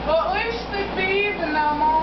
Well, at least they'd be even now, Mom.